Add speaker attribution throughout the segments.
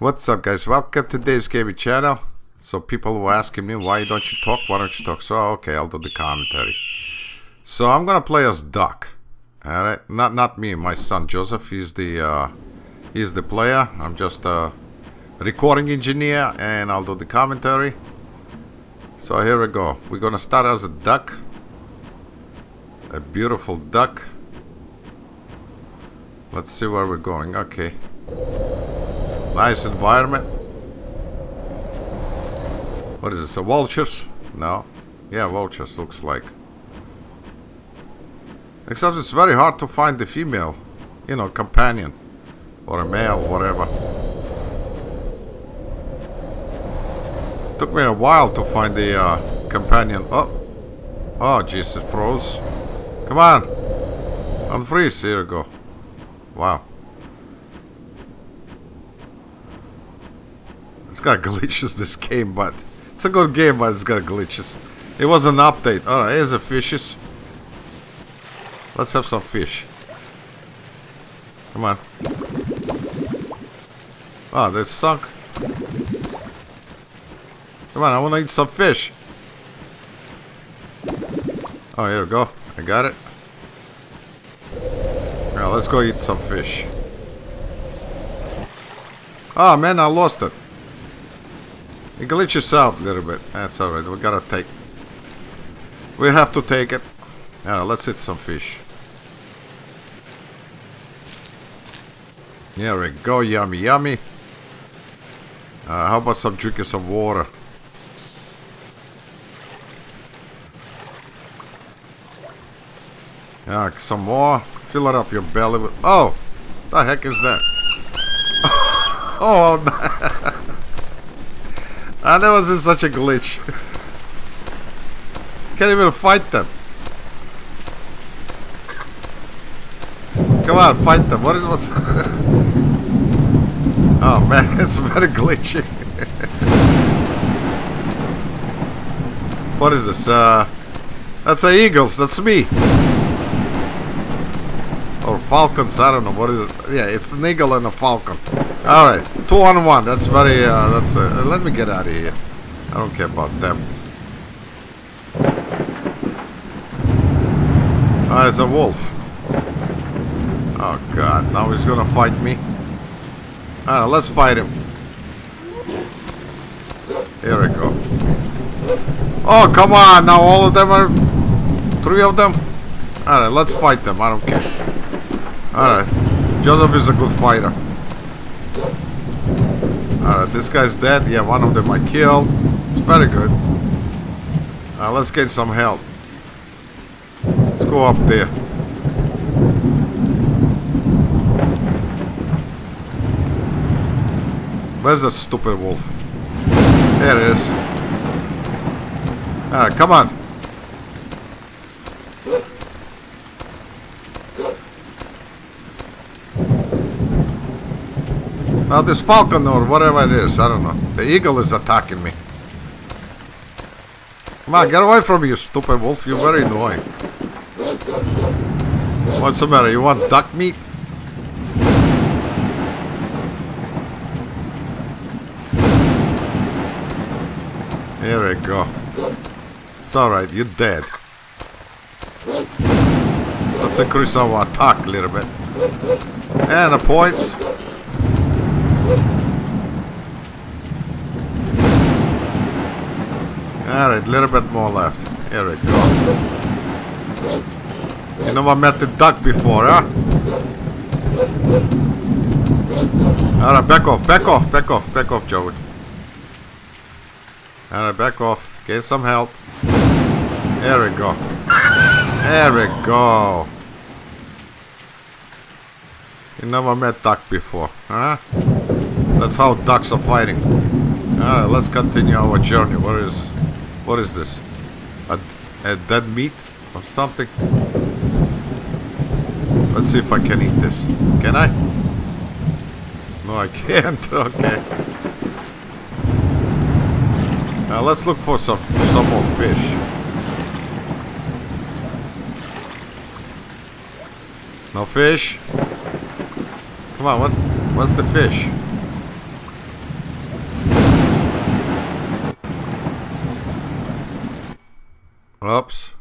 Speaker 1: What's up, guys? Welcome to Dave's Gaming channel. So people were asking me, why don't you talk? Why don't you talk? So okay, I'll do the commentary. So I'm gonna play as Duck. All right, not me, my son Joseph. He's the player. I'm just a recording engineer, and I'll do the commentary. So here we go. We're gonna start as a duck, a beautiful duck. Let's see where we're going. Okay. Nice environment. What is this? A vultures? No. Yeah, vultures looks like. Except it's very hard to find the female, you know, companion. Or a male, whatever. Took me a while to find the companion. Oh, Jesus, froze. Come on. Unfreeze. Here we go. Wow. It's got glitches, this game, but it's a good game, but it's got glitches. It was an update. Alright, here's the fishes. Let's have some fish. Come on. Oh, they sunk. Come on, I want to eat some fish. Oh, here we go. I got it. Now, let's go eat some fish. Oh, man, I lost it. It glitches out a little bit. That's alright. We gotta take. We have to take it. Alright, let's eat some fish. There we go. Yummy, yummy. How about some drinking some water? Some more. Fill it up your belly with. Oh! The heck is that? Oh, no. That was such a glitch. Can't even fight them. Come on, fight them. What's oh man, it's very glitchy. What is this? That's the eagles. That's me. Or falcons. I don't know what is it. Yeah, it's an eagle and a falcon. All right, 2-on-1. That's very. Let me get out of here. I don't care about them. Ah, it's a wolf. Oh God! Now he's gonna fight me. All right, let's fight him. Here we go. Oh, come on! Now all of them are. 3 of them. All right, let's fight them. I don't care. All right, Joseph is a good fighter. Alright, this guy's dead. Yeah, one of them I killed. It's very good. Let's get some help. Let's go up there. Where's the stupid wolf? There it is. Alright, come on. Now this falcon or whatever it is, I don't know. The eagle is attacking me. Come on, get away from me, you stupid wolf. You're very annoying. What's the matter? You want duck meat? Here we go. It's alright, you're dead. Let's increase our attack a little bit. And the points. Alright, a little bit more left. Here we go. You never met the duck before, huh? Alright, back off, back off, back off, back off, Joey. Alright, back off. Get some help. There we go. There we go. You never met duck before, huh? That's how ducks are fighting. Alright, let's continue our journey. What is this? A dead meat or something? Let's see if I can eat this. Can I? No, I can't. Okay. Now let's look for some more fish. No fish? Come on, what's the fish? Oops.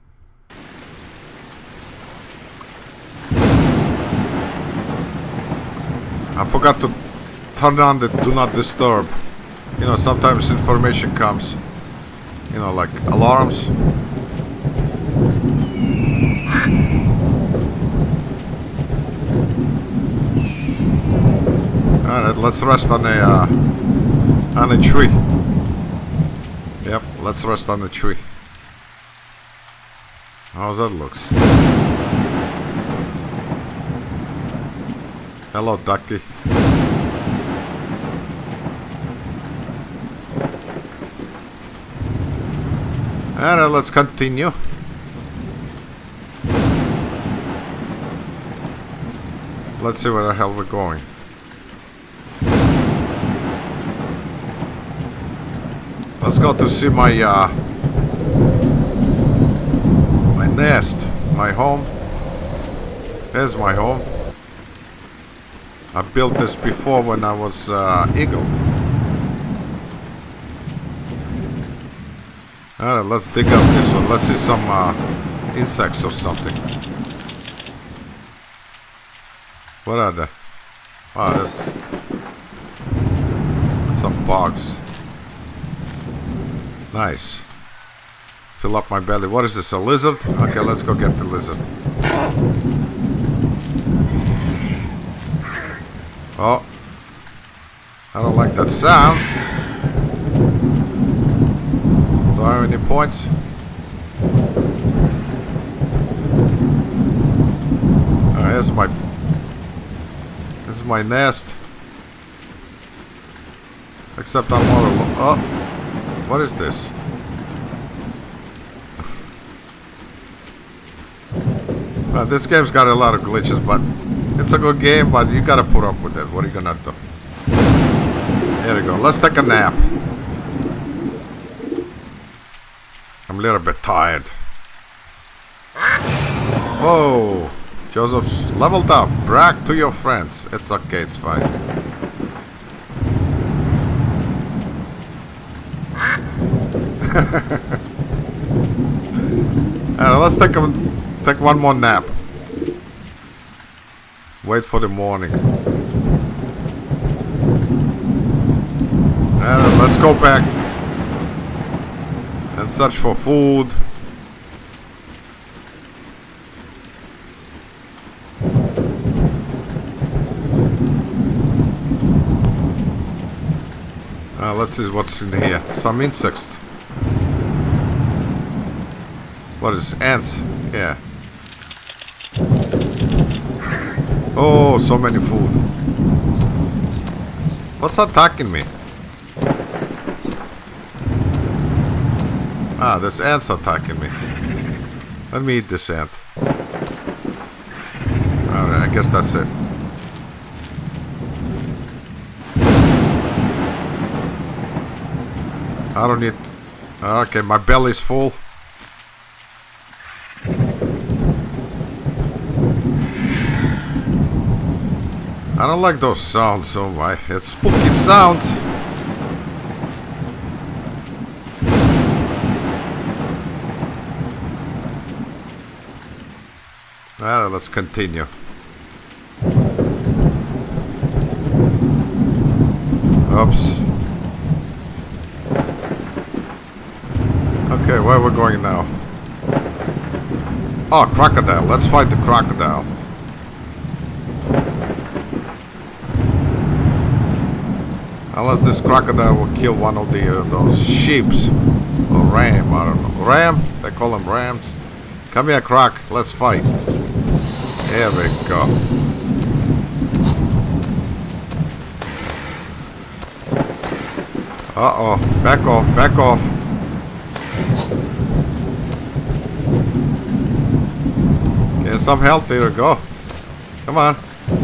Speaker 1: I forgot to turn on the do not disturb. You know, sometimes information comes. You know, like alarms. Alright, let's rest on a tree. Yep, let's rest on the tree. How's that looks? Hello, ducky. Alright, let's continue. Let's see where the hell we're going. Let's go to see my my nest, my home. There's my home. I built this before when I was eagle. Alright, let's dig up this one. Let's see some insects or something. What are they? Oh, there's some bugs. Nice. Fill up my belly. What is this? A lizard? Okay, let's go get the lizard. Oh. I don't like that sound. Do I have any points? Here's my nest. Except I'm all alone. Oh. What is this? Well, this game's got a lot of glitches, but it's a good game, but you gotta put up with it. What are you gonna do? There we go. Let's take a nap. I'm a little bit tired. Whoa! Joseph's leveled up. Brag to your friends. It's okay, it's fine. Let's take one more nap. Wait for the morning. And let's go back and search for food. Let's see what's in here. Some insects. What is ants? Yeah. Oh, so many food. What's attacking me? Ah, this ant's attacking me. Let me eat this ant. Alright, I guess that's it. I don't need... Okay, my belly's full. I don't like those sounds so much. It's spooky sounds. Alright, let's continue. Oops. Okay, where are we going now? Oh, crocodile. Let's fight the crocodile. Unless this crocodile will kill one of those sheeps. Or ram, I don't know. Ram? They call them rams. Come here, croc. Let's fight. There we go. Uh-oh. Back off, back off. Get some health. There we go. Come on.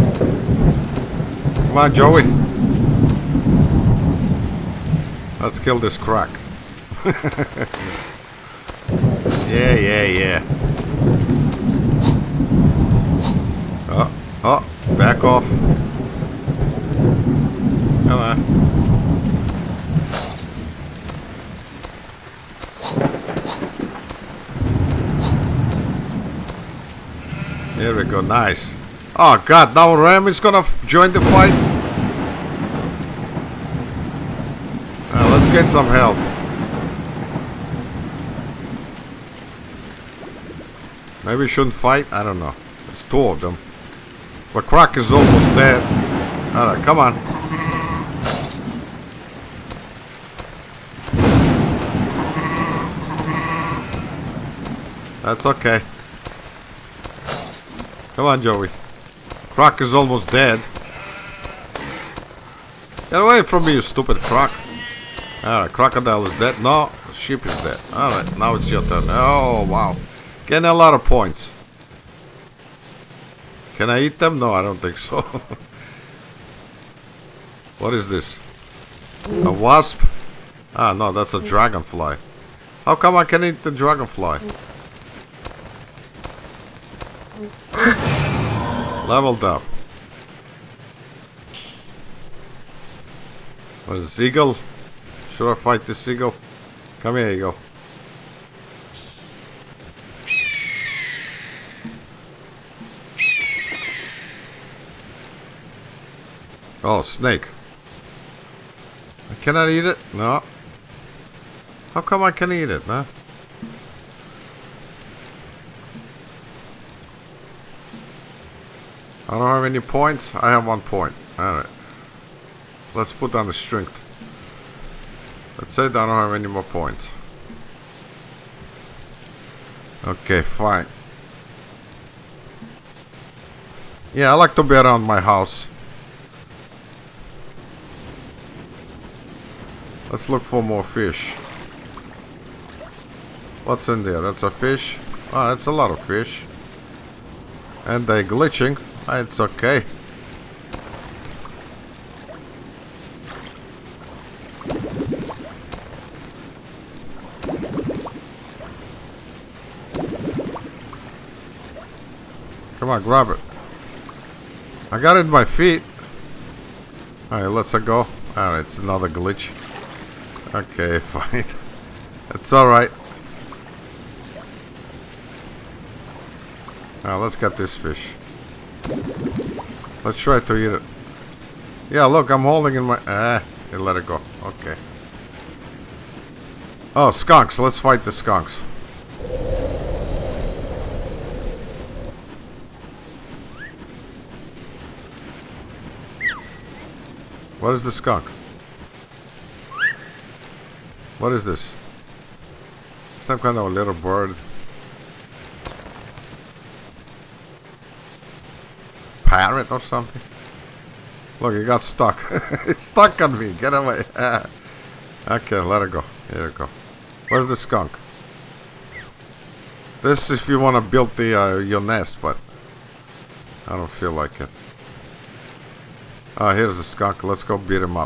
Speaker 1: Come on, Joey. Let's kill this croc. Yeah, yeah, yeah. Oh, back off. Come on. go. Nice. Oh god, now Ram is gonna join the fight. Let's get some health. Maybe we shouldn't fight. I don't know. It's two of them. But Croc is almost dead. Alright, come on. That's okay. Come on, Joey. Croc is almost dead. Get away from me, you stupid Croc. Alright, Crocodile is dead. No, sheep is dead. Alright, now it's your turn. Oh, wow. Getting a lot of points. Can I eat them? No, I don't think so. What is this? A wasp? Ah, no, that's a dragonfly. How come I can eat the dragonfly? Leveled up. What is Seagull? Should I fight the Seagull? Come here, Eagle. Oh, snake. Can I eat it? No. How come I can eat it, huh? I don't have any points. I have 1 point. Alright. Let's put down the strength. Let's say that I don't have any more points. Okay, fine. Yeah, I like to be around my house. Let's look for more fish. What's in there? That's a fish. Oh, that's a lot of fish. And they're glitching. It's okay. Come on, grab it. I got it in my feet. Alright, let's go. Alright, it's another glitch. Okay, fine. It's alright. Now let's get this fish. Let's try to eat it. Yeah, look, I'm holding in my... you let it go. Okay. Oh, skunks. Let's fight the skunks. What is the skunk? What is this? Some kind of a little bird. Parrot or something? Look, he got stuck. He's stuck on me. Get away. Okay, let it go. Here it go. Where's the skunk? This if you want to build the your nest, but I don't feel like it. Oh, here's the skunk. Let's go beat him up.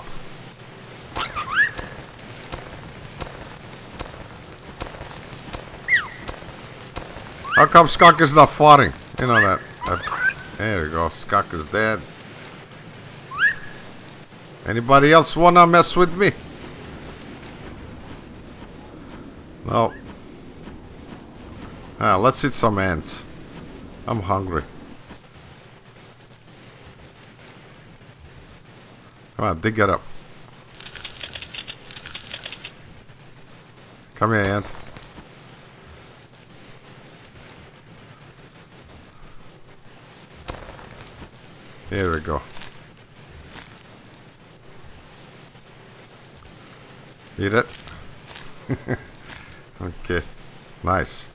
Speaker 1: How come skunk is not farting? You know that. There you go. Skunk is dead. Anybody else wanna mess with me? No. Ah, let's eat some ants. I'm hungry. Come on, dig it up. Come here, ant. Here we go. Eat it. Okay. Nice.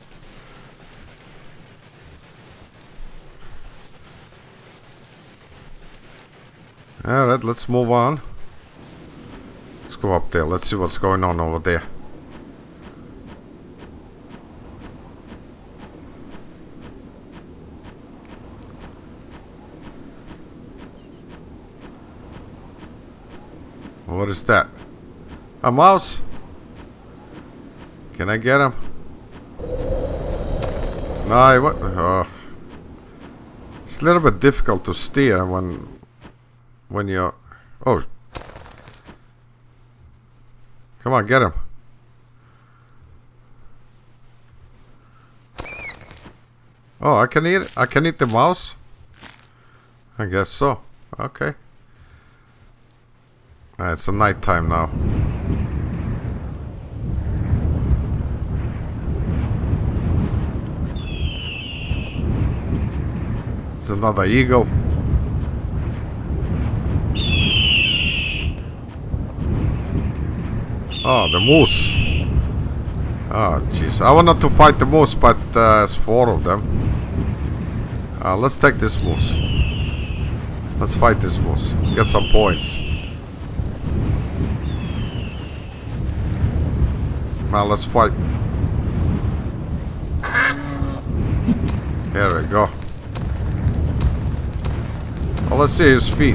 Speaker 1: Alright, let's move on. Let's go up there. Let's see what's going on over there. What is that? A mouse? Can I get him? No, what? Oh. It's a little bit difficult to steer when you're... Oh. Come on, get him. Oh, I can eat. I can eat the mouse. I guess so. Okay. It's a night time now. It's another eagle. Oh, the moose. Oh, jeez. I wanted to fight the moose, but there's 4 of them. Let's take this moose. Let's fight this moose. Get some points. Now let's fight. There we go. Well, let's see his feet.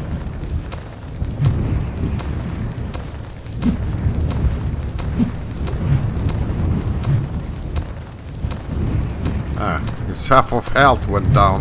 Speaker 1: His half of health went down.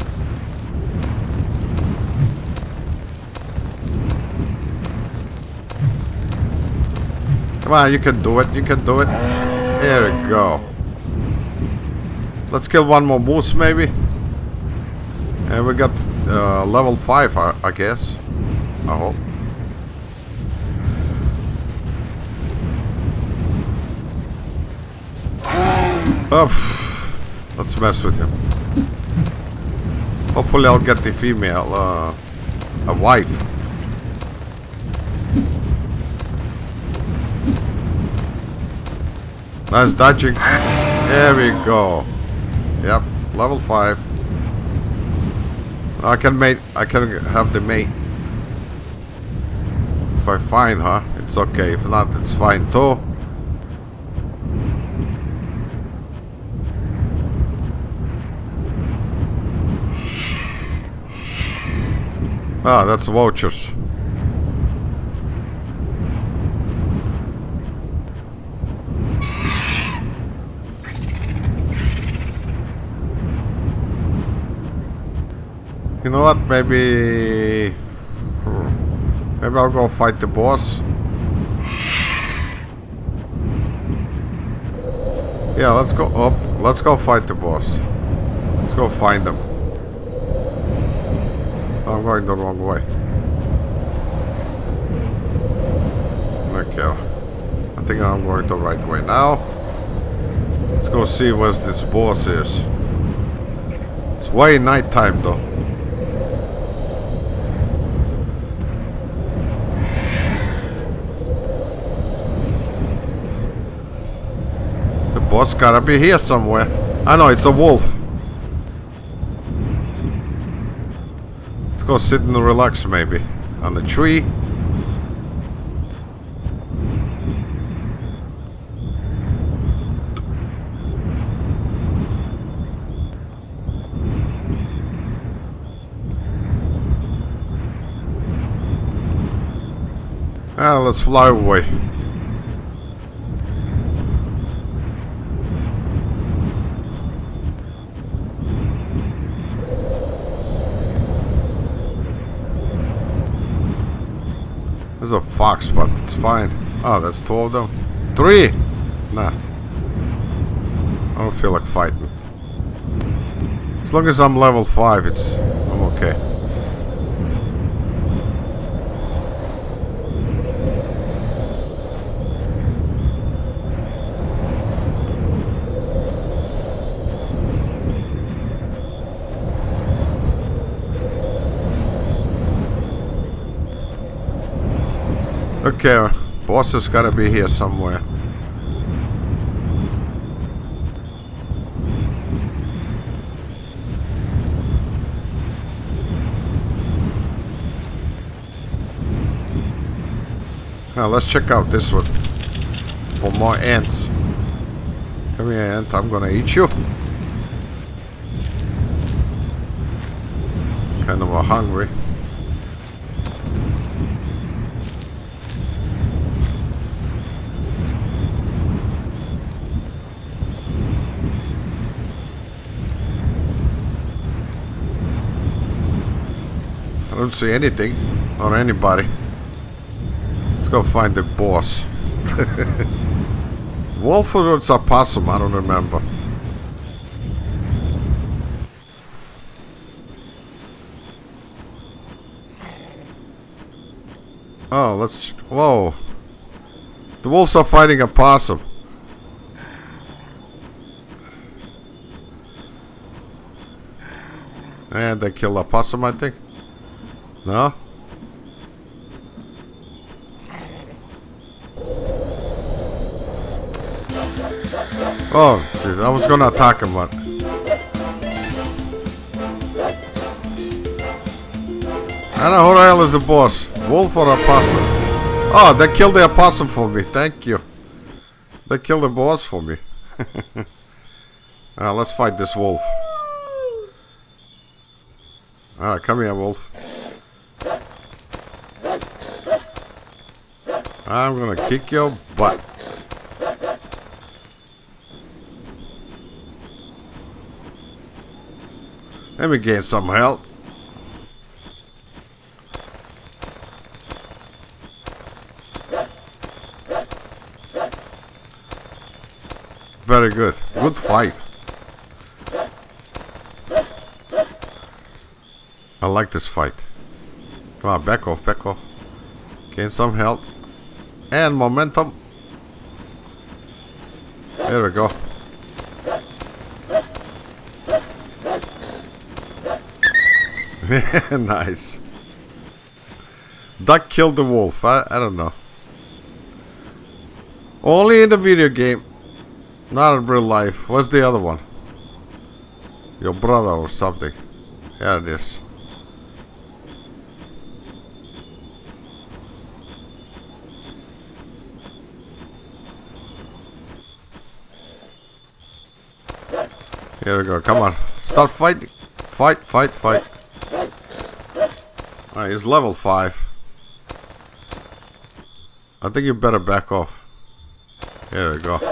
Speaker 1: Come on, you can do it. You can do it. There we go. Let's kill one more moose, maybe. And we got level 5, I guess. I hope. Let's mess with him. Hopefully I'll get the female, a wife. Nice dodging. There we go. Yep, level 5. I can have the mate. If I find her, it's okay. If not, it's fine too. Ah, that's vouchers. You know what? Maybe I'll go fight the boss. Yeah, let's go up. Let's go fight the boss. Let's go find them. I'm going the wrong way. Okay. I think I'm going the right way now. Let's go see where this boss is. It's way night time though. The boss gotta be here somewhere. I know, it's a wolf. Go sit and relax maybe on the tree. Let's fly away. There's a fox, but it's fine. Oh, that's 2 of them. 3! Nah. I don't feel like fighting. As long as I'm level 5, I'm okay. Okay, boss has gotta be here somewhere. Now let's check out this one for more ants. Come here, ant, I'm gonna eat you. Kind of hungry. I don't see anything or anybody. Let's go find the boss. Wolf or it's a possum, I don't remember. Oh, let's... Whoa. The wolves are fighting a possum. And they kill a possum, I think. No? Oh, geez, I was gonna attack him, but... I don't know, who the hell is the boss? Wolf or opossum? Oh, they killed the opossum for me. Thank you. They killed the boss for me. Let's fight this wolf. Alright, come here, wolf. I'm gonna kick your butt. Let me gain some health. Very good. Good fight. I like this fight. Come on, back off, back off. Gain some health. And momentum. There we go. Nice. Duck killed the wolf. I don't know. Only in the video game. Not in real life. What's the other one? Your brother or something. Here it is. Here we go. Come on. Start fighting. Fight, fight, fight. Alright, he's level 5. I think you better back off. Here we go.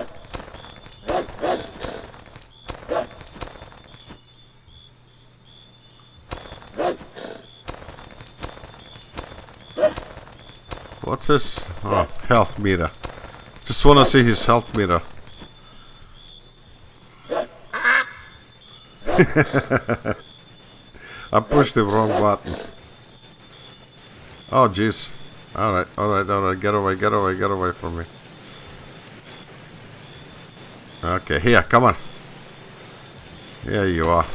Speaker 1: What's this? Oh, health meter. Just want to see his health meter. I pushed the wrong button. Oh, jeez. Alright, alright, alright. Get away, get away, get away from me. Okay, here, come on. Here you are.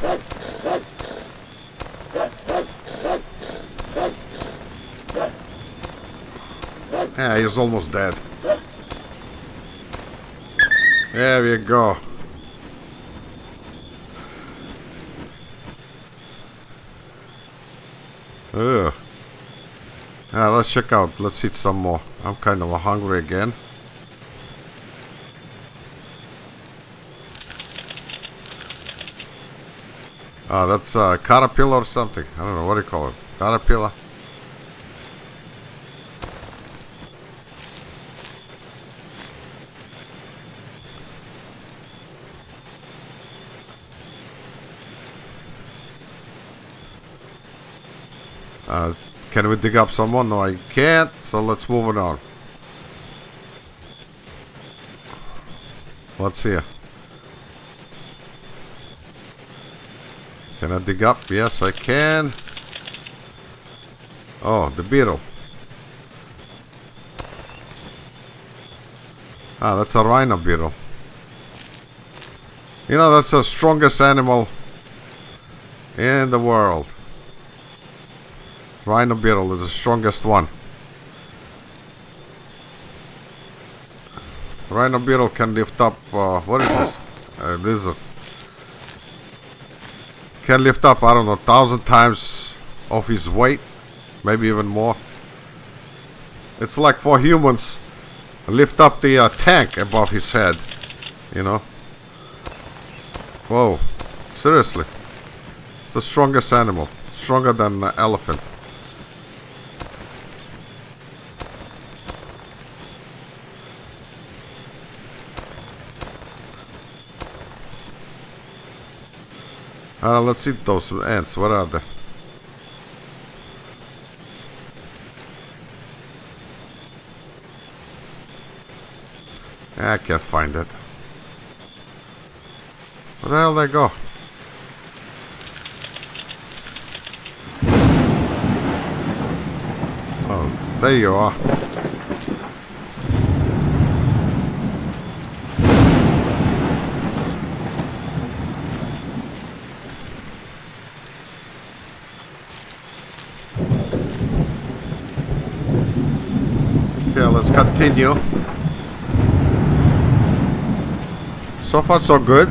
Speaker 1: Yeah, he's almost dead. There you go. Ugh. Let's check out. Let's eat some more. I'm kind of hungry again. That's a caterpillar or something. I don't know. What do you call it? Caterpillar? Can we dig up someone? No, I can't. So let's move it on. What's here? Can I dig up? Yes, I can. Oh, the beetle. That's a rhino beetle. You know, that's the strongest animal in the world. Rhino beetle is the strongest one. Rhino beetle can lift up, what is this? A lizard. Can lift up, I don't know, 1,000 times of his weight. Maybe even more. It's like for humans, lift up the tank above his head. You know? Whoa. Seriously. It's the strongest animal. Stronger than an elephant. Let's eat those ants. What are they? I can't find it. Where the hell they go? Oh, There you are. Okay, let's continue. So far so good.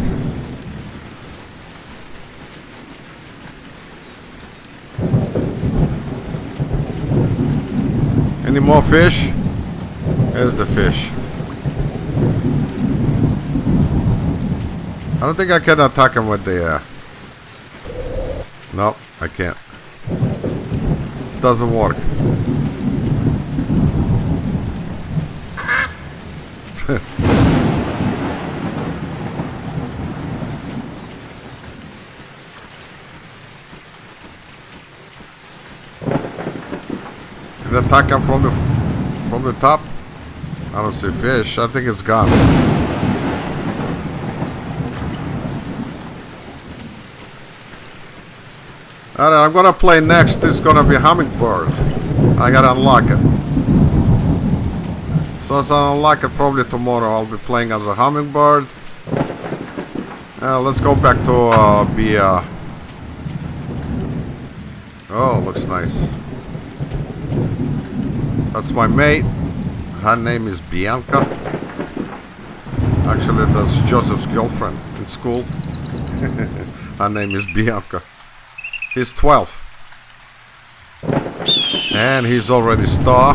Speaker 1: Any more fish? There's the fish. I don't think I can attack him with the nope, I can't. Doesn't work. Can attack him from the top? I don't see fish. I think it's gone. Alright, I'm gonna play next. It's gonna be Hummingbird. I gotta unlock it. So as I unlock it, probably tomorrow I'll be playing as a Hummingbird. Let's go back to be oh, looks nice. That's my mate. Her name is Bianca. Actually, that's Joseph's girlfriend in school. Her name is Bianca. He's 12. And he's already star.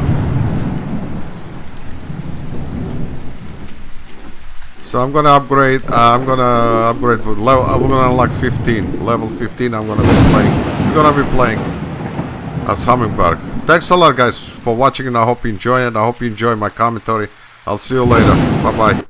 Speaker 1: So I'm gonna upgrade. I'm gonna upgrade with level. I'm gonna unlock 15. Level 15. I'm gonna be playing. I'm gonna be playing as Hummingbird. Thanks a lot, guys, for watching, and I hope you enjoy it. I hope you enjoy my commentary. I'll see you later. Bye bye.